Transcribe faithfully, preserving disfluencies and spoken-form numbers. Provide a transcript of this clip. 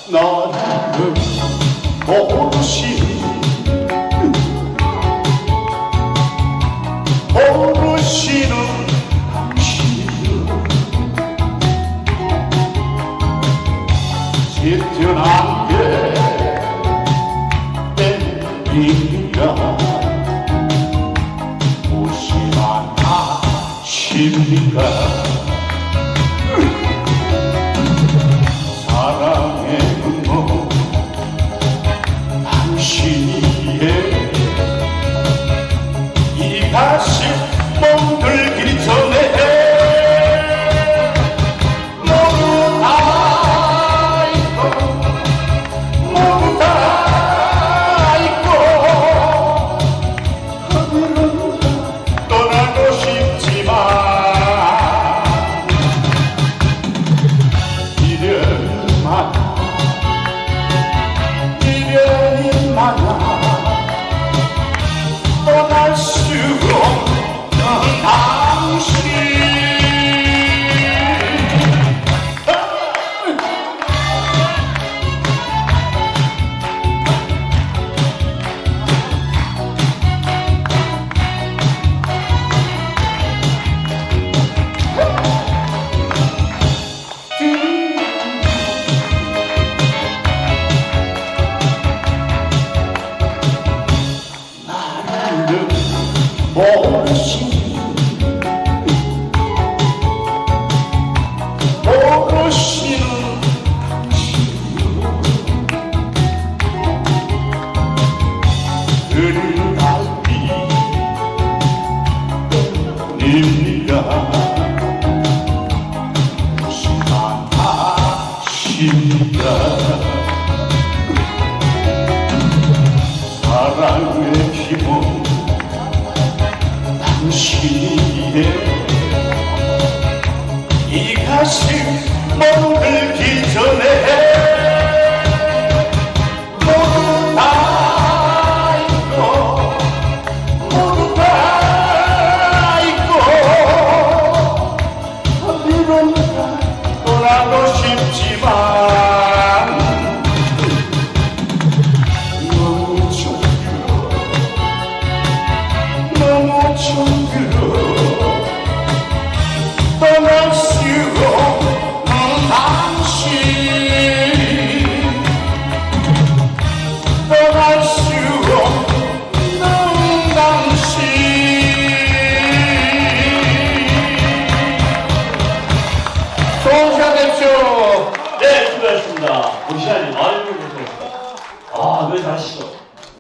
나는 모르시는 모르시는 당신은 지켜난 게 땡기니까 무심한 아십니까 사랑의 뭐 당신이에 이 가슴 멍들기 전에 모두 다 있고 모두 다 있고 하늘은 떠나고 싶지만 미련만 미련이 많아 떠날 수 없는 당신 나를 모르시는 모르시는 당신이요 그를 알기입니까 무심한 아십니까 사랑의 힘은 당신이에 이 가슴 멍들기 전에 모두 다 있고 모두 다 있고 하늘은 떠나고 싶지만 너무 정들어 너무 정들어 떠날 수 없는 당신 떠날 수 없는 당신 좋은 시간 되십시오. 네, 수고하셨습니다. 우리 시간이 많이